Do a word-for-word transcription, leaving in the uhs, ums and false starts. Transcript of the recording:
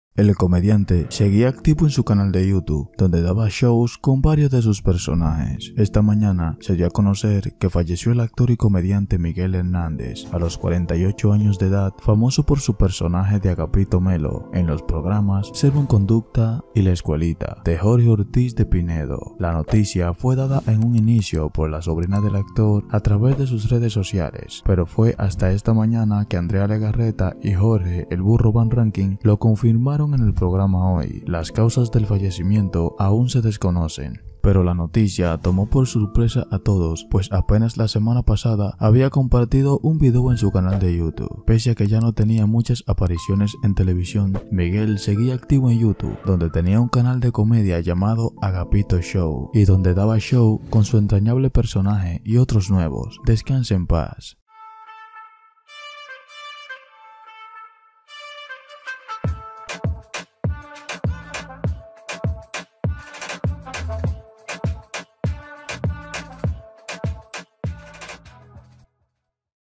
El comediante seguía activo en su canal de YouTube, donde daba shows con varios de sus personajes. Esta mañana se dio a conocer que falleció el actor y comediante Miguel Hernández, a los cuarenta y ocho años de edad, famoso por su personaje de Agapito Melo en los programas Servo en Conducta y La Escuelita, de Jorge Ortiz de Pinedo. La noticia fue dada en un inicio por la sobrina del actor a través de sus redes sociales, pero fue hasta esta mañana que Andrea Legarreta y Jorge el Burro Van Ranking lo confirmaron en el programa Hoy. Las causas del fallecimiento aún se desconocen, pero la noticia tomó por sorpresa a todos, pues apenas la semana pasada había compartido un video en su canal de YouTube. Pese a que ya no tenía muchas apariciones en televisión, Miguel seguía activo en YouTube, donde tenía un canal de comedia llamado Agapito Show, y donde daba show con su entrañable personaje y otros nuevos. Descanse en paz.